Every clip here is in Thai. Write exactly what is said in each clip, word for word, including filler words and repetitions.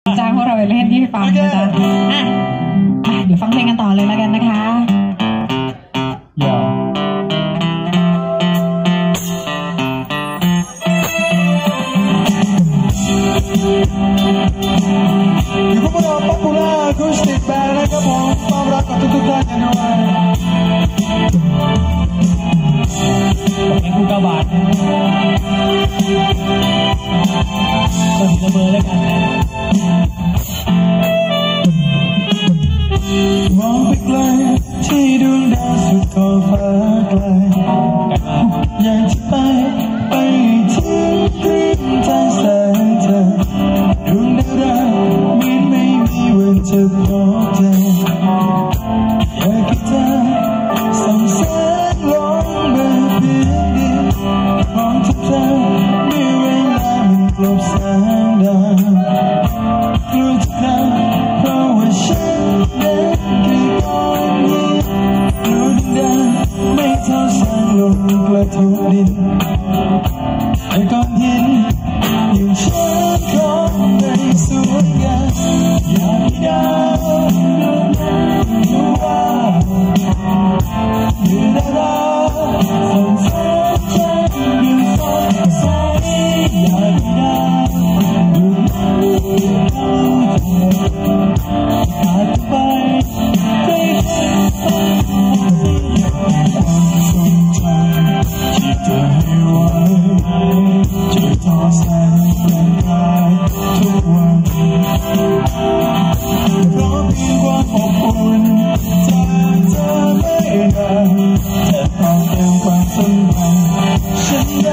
จ้างพวกเราไปเล่นที่ฟังนะจ๊ะอ่ะเดี๋ยวฟังเพลงกันต่อเลยแล้วกันนะคะอย่าอยู่กับพวกเราป๊อปปูล่าอะคูสติกแบนด์นะครับผมต้อนรับกับทุกๆท่านกันด้วยเพลงคู่กาบาทก็ถึงจะเบอร์แล้วกันนะมองไปไกลที่ดวงดาวสุดขอบฟ้าไกลอยากจะไปไปถึงพื้นทางแสงเธอดวงดาวไม่ไม่มีวันจะพบเธออยากให้เธอส่องแสงลงบนพื้นดินมองทุกเธอเมื่อเวลามันกลบแสงดาวกลัวจะพลาดเพราะว่าฉันนั้นคือก้อนหินดวงดาวไม่เท่าแสงลงกระทบดินไอ้ก้อนหินอย่างฉันคงไม่สวยงามอยากให้ดาวดวงนั้นรู้ว่าอยู่ในเราส่องแสงฉันอยู่สดใสอยากให้ดาวดวงนั้นเข้าใจอาจไปไปไปความทรงจำที่เธอให้ไว้จะทอแสงร่างกายทุกวันเพราะเพียงความอบอุ่นจากเธอไม่นานจะต่อเติมความสัมพันธ์ฉันได้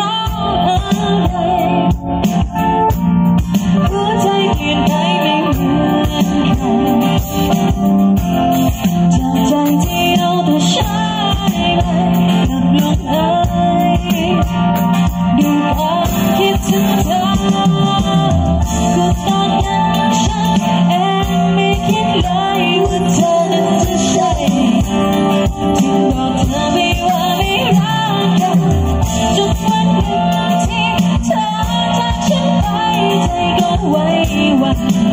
หัวใจเปลี่ยนไปไม่เหมือน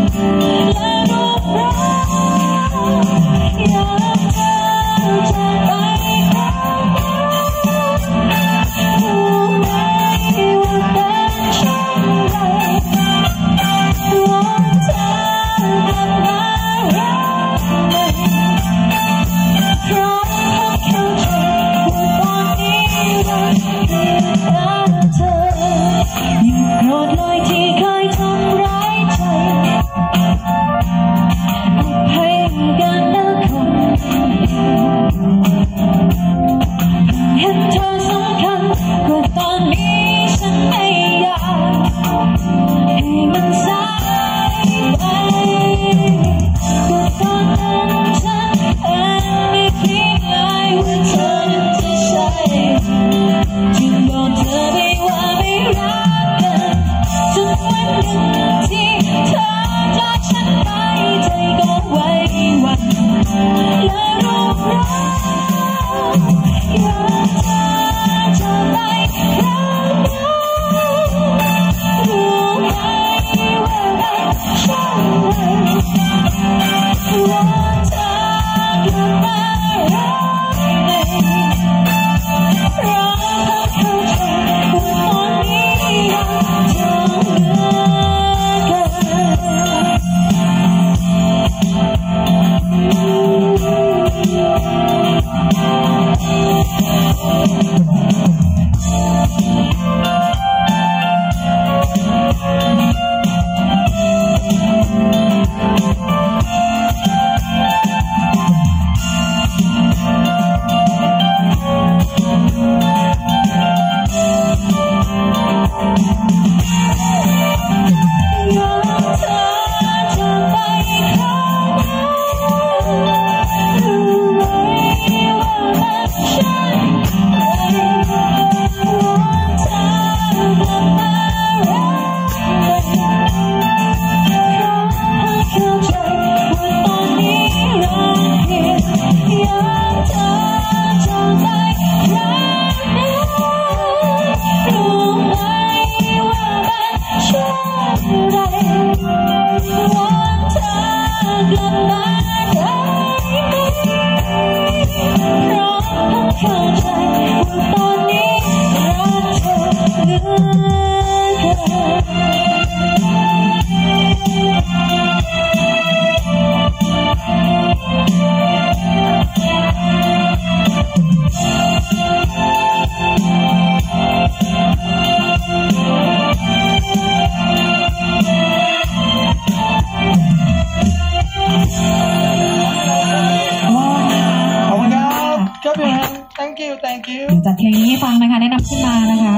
thank you thank you จัดเพลงนี้ให้ฟังนะคะแนะนำขึ้นมานะคะ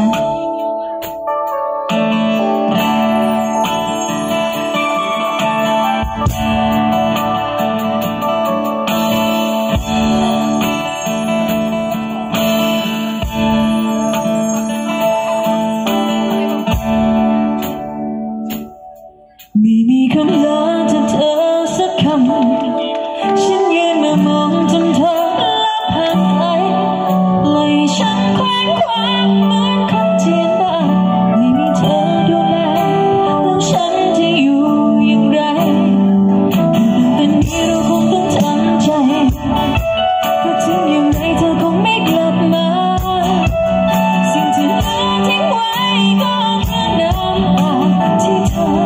ไม่มีคำลาจากเธอสักคำฉันยืนมามองจนเธอลับหายไปปล่อยฉันแขวนขวางเหมือนคนเทียนบ้านไม่มีเธอดูแลแล้วฉันจะอยู่อย่างไรเป็นนี้เราคงต้องทำใจเพราะถึงอย่างไรเธอคงไม่กลับมาสิ่งที่เหลือทิ้งไว้ก็แค่น้ำตาที่เธอ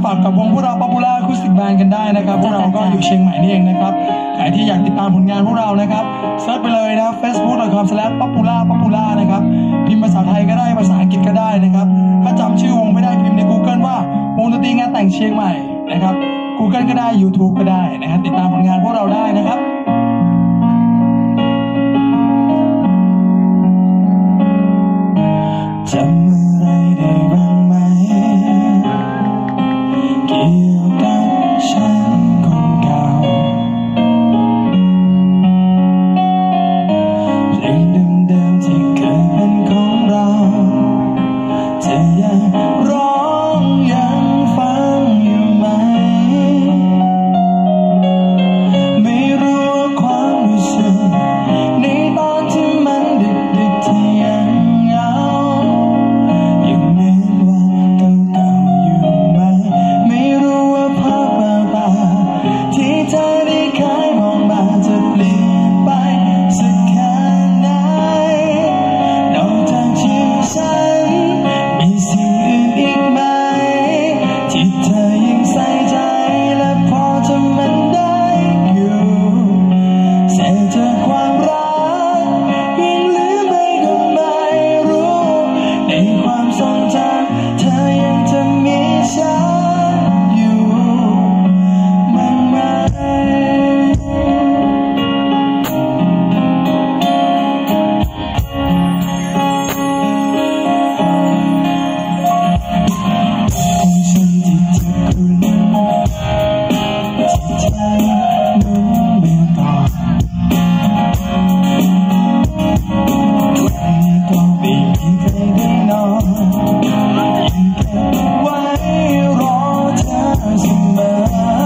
ฝากกับวงพวกเราป๊อปปูล่าอะคูสติกแบนด์กันได้นะครับพวกเราก็อยู่เชียงใหม่นี่เองนะครับใครที่อยากติดตามผลงานพวกเรานะครับเซิร์ชไปเลยนะ เฟซบุ๊ก ดอท คอม สแลช ป๊อปปูล่า ป๊อปปูล่า นะครับพิมพ์ภาษาไทยก็ได้ภาษาอังกฤษก็ได้นะครับถ้าจำชื่อวงไม่ได้พิมพ์ใน Google ว่าวงดนตรีงานแต่งเชียงใหม่นะครับ Google ก็ได้ YouTube ก็ได้นะครับติดตามผลงานพวกเราได้นะครับจำอะไรได้บ้างไหมเกี่ยวกับฉันคนเก่าเพลงเดิมๆที่เคยเป็นของเราจะยังร้องยังฟังอยู่ไหมไม่รู้ความรู้สึกในตอนที่มันดึกๆที่ยังเหงายังเหมือนวันเก่าๆอยู่ไหมไม่รู้ว่าภาพเบาๆที่เธอได้เคยมองมาจะเปลี่ยนไปสักแค่ไหนนอกจากชื่อฉันมีสิ่งอื่นอีกไหมที่เธอยังใส่ใจและพอทำมันได้อยู่เศษจากความรักยังเหลือไม่ก็ไม่รู้ในความทรงจำเธอยังจะมีฉันอยู่มั้งไหมฉันที่เธอคุ้นที่ใจนุ่มเบียต่อวันนี้ก็ไม่มีใจได้นอนยังเก็บไว้รอเธอเสมอ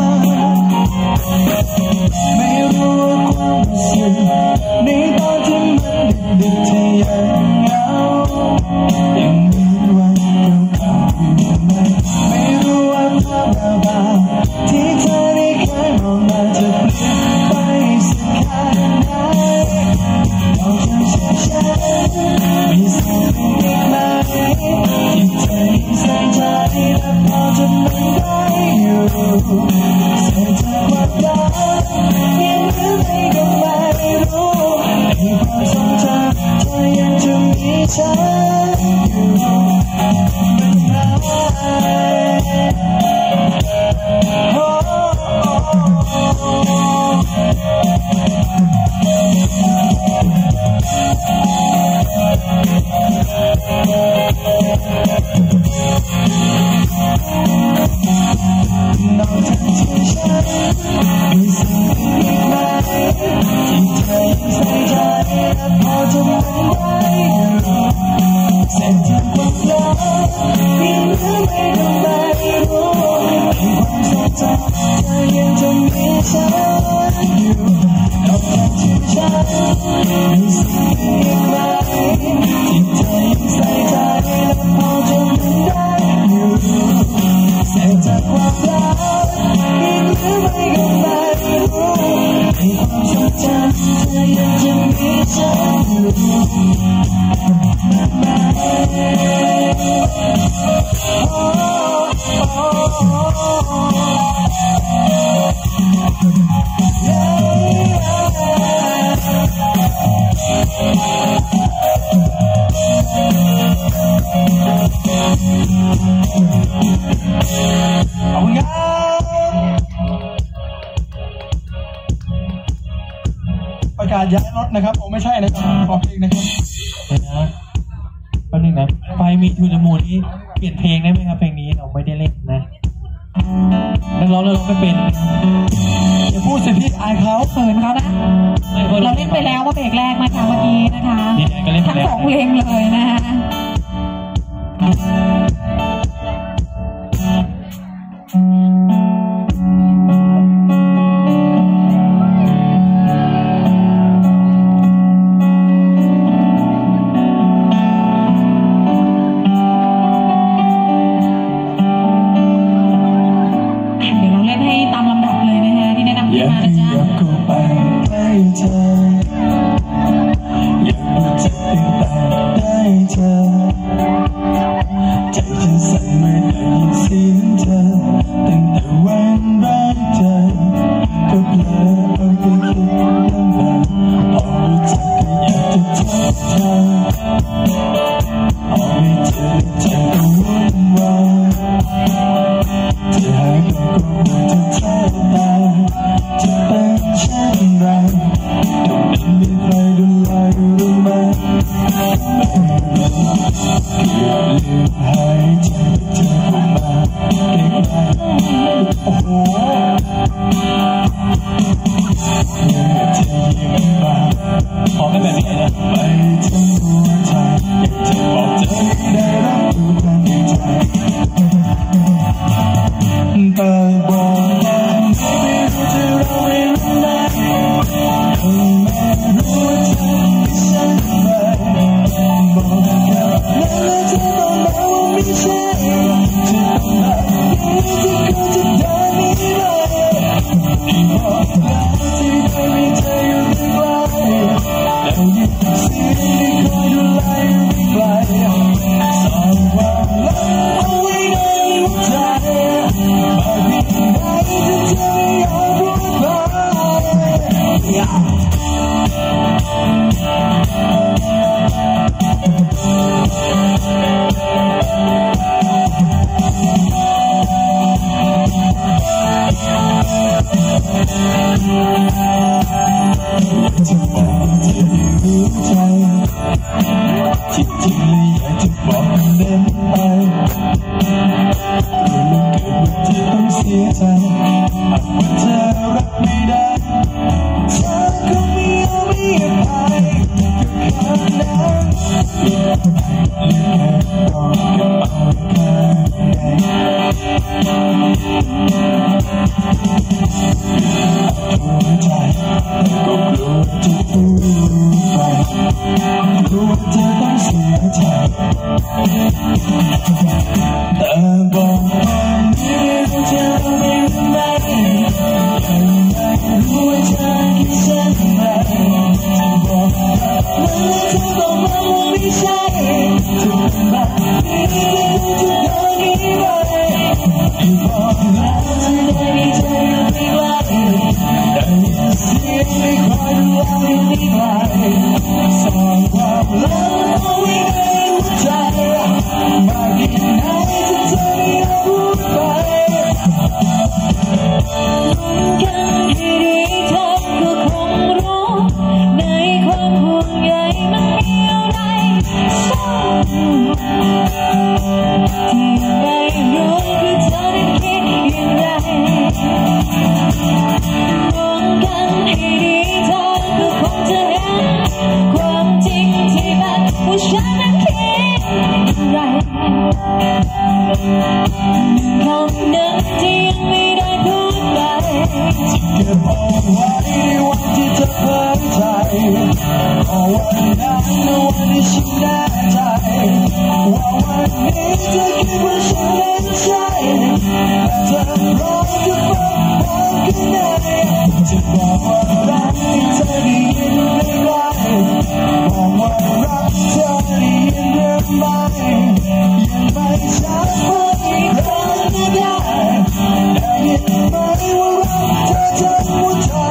ไม่รู้ว่าความรู้สึกในตอนที่มันดึกๆเธอยังเหงายังเหมือนวันเก่าๆอยู่ไหมไม่รู้ว่าภาพเบาๆที่เธอได้เคยมองมาจะเปลี่ยนไปสักแค่ไหนนอกจากชื่อฉันมีสิ่งอื่นอีกไหมที่เธอยังใส่ใจและพอจะมันได้อยู่เศษจากความรักยังเหลือไม่ก็ไม่รู้ในความทรงจำเธอยังจะมีฉันอยู่เป็นไงโอ้นอกจากที่ฉันมีสิ่งอื่นอีกไหมที่เธอยังใส่ใจและพอจะมันได้อยู่เส้นทางความรักยังเหลือไม่ก็ไม่รู้ในความทรงจำเธอยังจะมีฉันอยู่นอกจากที่ฉันมีสิ่งอื่นอีกไหมที่เธอยังใส่ใจและพอจะมันได้อยู่เศษจากความรักยังเหลือไม่ก็ไม่รู้ในความทรงจำเธอยังจะมีฉันอยู่ไหมโอ้โอ้ขอบคุณครับประกาศย้ายรถนะครับผมไม่ใช่นะครับขอเพลงนะครับเดี๋ยวนะแป๊บนึงนะไฟมีทูเดอะมูนนี่เปลี่ยนเพลงได้ไหมครับเพลงนี้เราไม่ได้เล่นนะนักร้องเราไม่เป็นอย่าพูดสิพี่อายเขาเขินเขานะเราเล่นไปแล้วว่าเบรกแรกนะคะเมื่อกี้นะคะทั้งสองเพลงเลยนะคะใจแต่บอกมันไม่รู้จะเราไม่รู้ไหนคงไม่รู้ว่าเธอไม่ใช่ใครบอกกับแล้วแล้วเธอต้องบอกว่าไม่ใช่จะต้องแบบนี้ที่เขาจะเดินหนีไปที่บอกแล้วที่ไม่มีเธออยู่ไม่ไกลแล้วยิ่งเสียงที่คอยดูแลอยู่ไม่ไกลสร้างความลับเอาไว้ในหัวใจบางทีไหนที่เธอไม่ยอมพูดไปจะบอกที่รู้ใจที่จริงเลยอยากจะบอกเน้นไปรู้ลึกเกินว่าจะต้องเสียใจหากว่าเธอรับไม่ได้เธอคงไม่เอาไม่อภัยกับคำนั้นเลือกแค่กอดกระเป๋าข้างในหัวใจก็กลัวจะพูดไปกลัวเธอต้องเสียใจแต่บอกมันไม่รู้จะไม่รู้ไหมยังไม่รู้ว่าเธอคิดเช่นไรจะบอกแล้วเธอบอกมาว่าไม่ใช่จะเป็นแบบนี้จะเดินหนีไปที่บอกแล้วเธอได้มีใจอยู่ไม่ไกลได้ยินเสียงไม่คอยดูแลไม่ไกลสร้างความลับเอาไว้ในหัวใจมากแค่ไหนที่เธอไม่ยอมพูดไปกันที่ดีเธอก็คงรู้ในความห่วงใยมันมีอะไรซ่อนที่ได้รู้คือเธอนั้นคิดอย่างไรมองกันให้ดีเธอก็คงจะเห็นความจริงที่แบบว่าฉันนั้นคิดอะไรคำนั้นที่ยังไม่ได้พูดไปที่เก็บเอาไว้ในวันที่เธอเผยใจขอวันนั้นในวันที่ฉันแน่ใจว่าวันนี้เธอคิดว่าฉันนั้นใช่แต่เธอรอจะฟังความข้างในจะบอกว่ารักที่เธอได้ยินไม่ไกลบอกว่ารักเธอได้ยินหรือไม่ยังไม่ชัดพออีกครั้งก็ได้ได้ยินไหมว่ารักเธอทั้งหัวใจ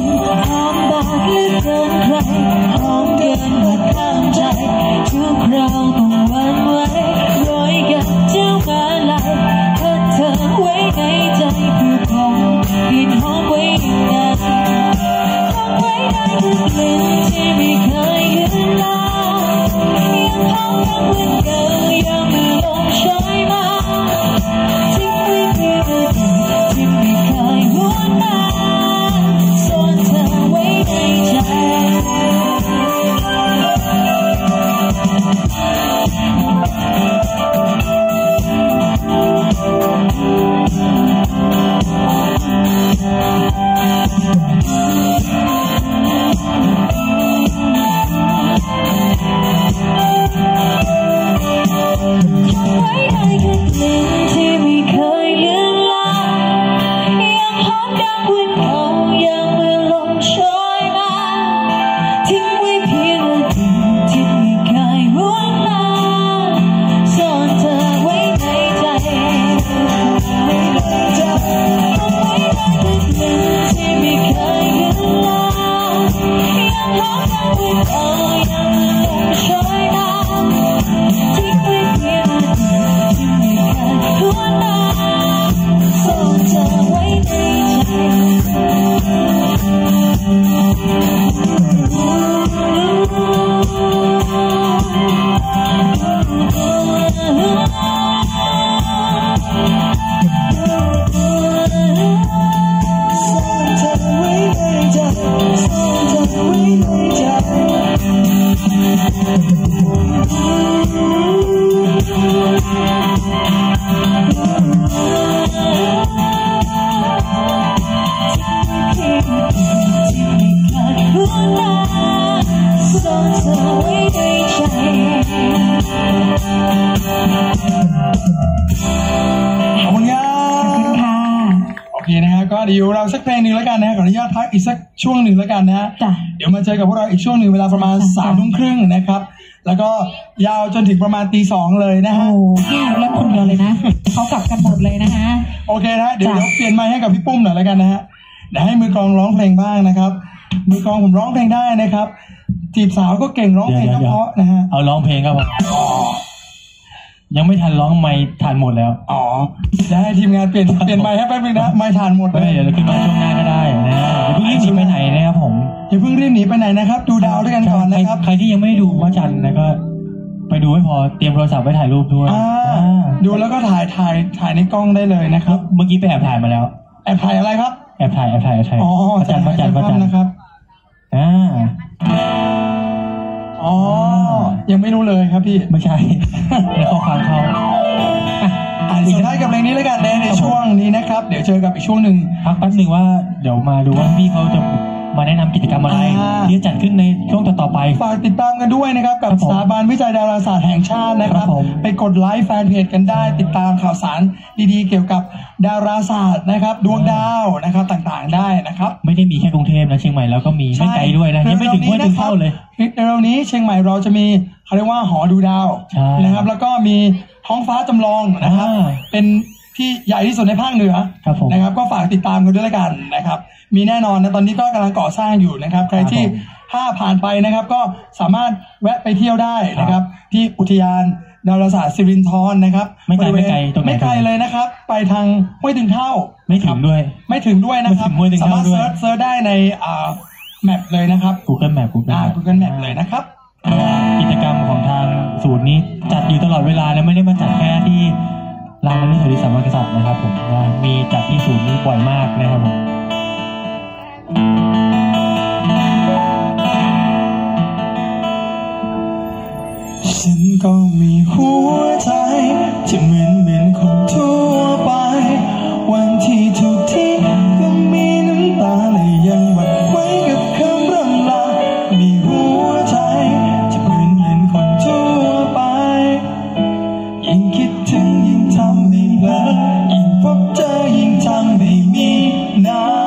หอมบากเหลือเกินใครหอมเกินมาข้ามใจทุกคราวต้องหวั่นไหวรอยกันเจ้ามาลายเธอเธอไว้ในใจเพื่อคงกินหอมไว้นานคงไว้ได้ทุกกลิ่นที่ไม่เคยเลือนลางยังหอมยังเหมือนเดิมยังไม่ลงชอยมาทิ้งไว้เพียงอดีตที่ไม่เคยหวนมาซ่อนเธอไว้ในใจเดี๋ยวเราสักเพลงหนึ่งแล้วกันนะขออนุญาตพักอีกสักช่วงหนึ่งแล้วกันนะฮะเดี๋ยวมาเจอกับพวกเราอีกช่วงหนึ่งเวลาประมาณสามทุ่มครึ่งนะครับแล้วก็ยาวจนถึงประมาณตีสองเลยนะฮะโอ้พี่เล่นคนเดียวเลยนะเขากลับกันหมดเลยนะฮะโอเคนะเดี๋ยวเปลี่ยนไมค์ให้กับพี่ปุ้มหน่อยแล้วกันนะฮะเดี๋ยวให้มือกลองร้องเพลงบ้างนะครับมือกลองผมร้องเพลงได้นะครับจีบสาวก็เก่งร้องเพลงก็เพราะนะฮะเอาร้องเพลงครับผมยังไม่ทันร้องไมค์ทานหมดแล้วอ๋อจะให้ทีมงานเปลี่ยนเปลี่ยนไมค์ให้แป๊บนึงนะไมค์ทานหมดเลยเดี๋ยวเราขึ้นมาช่วงหน้าก็ได้นะอย่าเพิ่งรีบหนีไปไหนนะครับผมอย่าเพิ่งรีบหนีไปไหนนะครับดูดาวด้วยกันก่อนนะครับใครที่ยังไม่ดูว่าจันนะก็ไปดูให้พอเตรียมโทรศัพท์ไว้ถ่ายรูปด้วยดูแล้วก็ถ่ายถ่ายถ่ายในกล้องได้เลยนะครับเมื่อกี้ไปแอบถ่ายมาแล้วแอบถ่ายอะไรครับแอบถ่ายแอบถ่ายแอบถ่ายอ๋อว่าจันว่าจันว่าจันนะครับอ่าอ๋อยังไม่รู้เลยครับพี่ไม่ใช่ในข้อความเขาอ่านสุดท้ายกับเพลงนี้แล้วกันในช่วงนี้นะครับเดี๋ยวเจอกับอีกช่วงหนึ่งพักแป๊บหนึ่งว่าเดี๋ยวมาดูว่าพี่เขาจะมาแนะนำกิจกรรมอะไรที่จะจัดขึ้นในช่วงต่อๆไปฝากติดตามกันด้วยนะครับกับสถาบันวิจัยดาราศาสตร์แห่งชาตินะครับไปกดไลค์แฟนเพจกันได้ติดตามข่าวสารดีๆเกี่ยวกับดาราศาสตร์นะครับดวงดาวนะครับต่างๆได้นะครับไม่ได้มีแค่กรุงเทพนะเชียงใหม่แล้วก็มีไม่ไกลด้วยนะยังไม่ถึงห้วยถึงเข้าเลยในเร็วนี้เชียงใหม่เราจะมีเขาเรียกว่าหอดูดาวนะครับแล้วก็มีท้องฟ้าจำลองนะครับเป็นที่ใหญ่ที่สุดในภาคเหนือนะครับก็ฝากติดตามกันด้วยละกันนะครับมีแน่นอนนะตอนนี้ก็กำลังก่อสร้างอยู่นะครับใครที่ถ้าผ่านไปนะครับก็สามารถแวะไปเที่ยวได้นะครับที่อุทยานดาราศาสตร์สิรินธรนะครับไม่ไกลไม่ไกลตรงไหนไม่ไกลเลยนะครับไปทางห้วยถึงเท่าไม่ถึงด้วยไม่ถึงด้วยนะครับสามารถเซิร์ชเซิร์ชได้ในอ่าแมปเลยนะครับ Google Map Google Map Google Map เลยนะครับกิจกรรมของทางศูนย์นี้จัดอยู่ตลอดเวลาและไม่ได้มาจัดแค่ที่ลานพระสวัสดิสามกษัตริย์นะครับผมมีจัดที่ศูนย์นี้บ่อยมากนะครับผมฉันก็มีหัวใจจะเหมือนเหมือนคนทั่วไปวันที่ถูกทิ้งก็มีน้ำตาและยังหวั่นไหวกับคำร่ำลามีหัวใจจะเหมือนเหมือนคนทั่วไปยิ่งคิดถึงยิ่งทำให้เพลินยิ่งพบเจอยิ่งทำให้มีน้ำ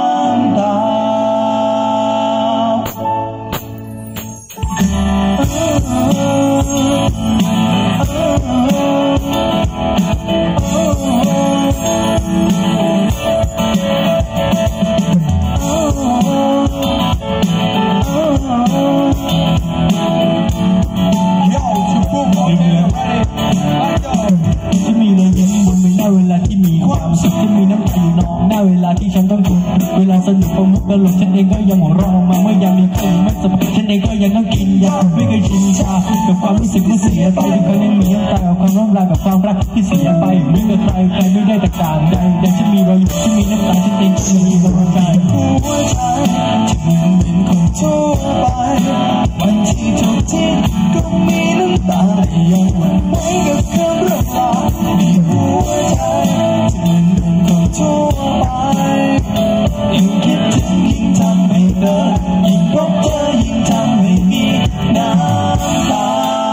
มาเมื่อยามมีใครไม่สบายฉันเองก็ยังต้องกินยาไม่เคยชินชากับความรู้สึกเมื่อเสียไปทุกครั้งยังมีน้ำตากับความร้องรายกับความรักที่เสียไปไม่กับใครใครไม่ได้แต่ต่างใดแต่ฉันมีรอยยิ้มฉันมีน้ำตาฉันเองฉันมีกำลังใจหัวใจที่มันเป็นคนทั่วไปวันที่ถูกทิ้งก็มีน้ำตายังหวั่นไหวกับคำเรื่องราวในหัวใจที่มันเป็นคนทั่วไปยิ่งคิดถึงยิ่งทำให้เดินยิ่งพบเธอยิ่งทำให้มีน้ำตา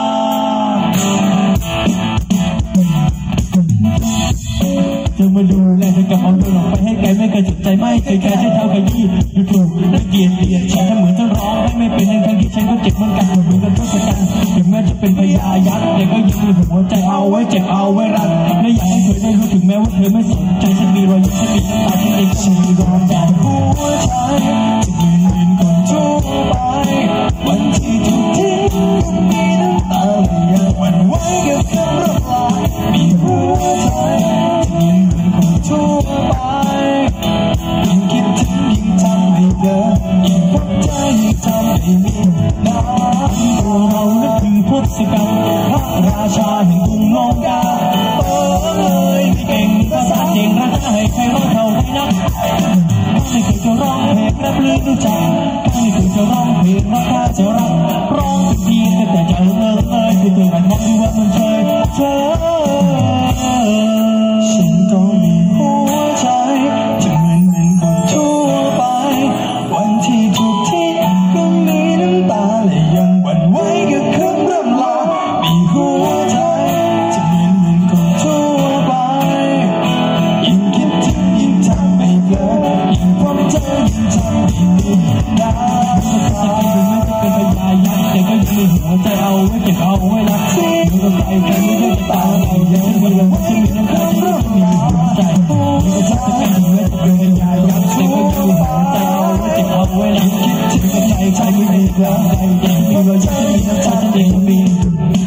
จะมาดูแลเธอกับเอาเดินออกไปให้ไกลไม่เคยสนใจไม่เคยแคร์ใช้เท้าขยี้ดูถูกและเกลียดเกลียดฉันทำเหมือนจะร้องได้ไม่เป็นทั้งทั้งที่ฉันก็เจ็บเหมือนกันเหมือนกันทุกประการถึงแม้จะเป็นพยายักษ์แต่ก็ยังมีหัวใจเอาไว้เจ็บเอาไว้รักและอยากให้เธอได้รู้ถึงแม้ว่าเธอไม่สนใจฉันมีรอยยิ้มฉันมีน้ำตาฉันเองก็มีรอยใจหัวใจจะยืนยืนคนทั่วไปวันที่ถูกทิ้งก็มีน้ำตาอย่าหวั่นไหวกับคำร้องลามีหัวใจจะยืนยืนคนทั่วไปยิ่งคิดถึงยิ่งทำให้เดินยิ่งพบเจอยิ่งทำให้มีน้ำตัวเรานึกถึงพุทธกาลพระราชาแห่งกรุงโลกาโอ้ยไม่เก่งภาษาเก่งรักให้ใครร้องเท่าไรนักไม่เคยจะร้องเพลงและเพลงรู้จักไม่เคยจะร้องเพลงว่าถ้าจะรักร้องสักทีก็แต่ใจเลิกเลยคือตัวมันมองดูว่ามันเชยเชยฉันต้องมีหัวใจที่มันเป็นคนทั่วไปวันที่ถูกทิ้งก็มีน้ำตาและยังหวั่นไหวกับคำร่ำลามีหัวใจที่มันเป็นคนทั่วไปยิ่งคิดถึงยิ่งทำให้เกินยิ่งพบเจอยิ่งทำให้มีน้ำตาถึงแม้จะเป็นพยายักษ์แต่ก็ยังมีหัวใจเอาไว้เก็บเอาไว้รักอยู่กับใครใครไม่ได้แต่ตาเรายังมีวันที่มีน้ำตาที่ยังมีหัวใจมีกระชับจะเป็นถึงแม้จะเป็นพยายักษ์แต่ก็ยังมีหัวใจเอาไว้เก็บเอาไว้รักคิดถึงกับใครใครไม่ได้แต่ตาเรายังมีรอยยิ้มมีน้ำตาที่ยังมี